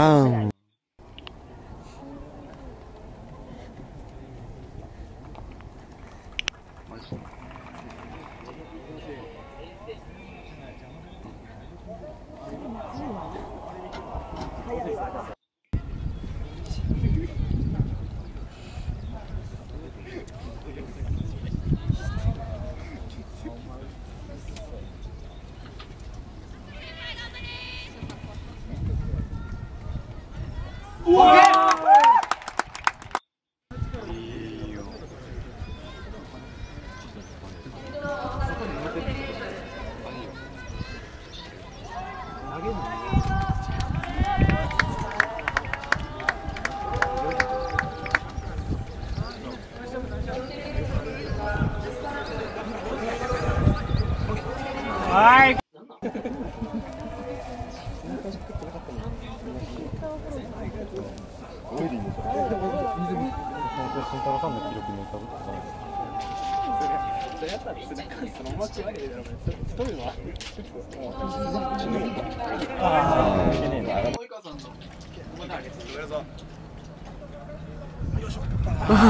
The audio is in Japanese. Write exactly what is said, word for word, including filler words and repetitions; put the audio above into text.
ダウン。うわはい。オイリーでしょ。慎太郎さんの記録に乗ったことないですか。それやったらそのまま違うけど、太いのは。ああ、いけねえな。及川さんのここまで上げてください。よいしょ。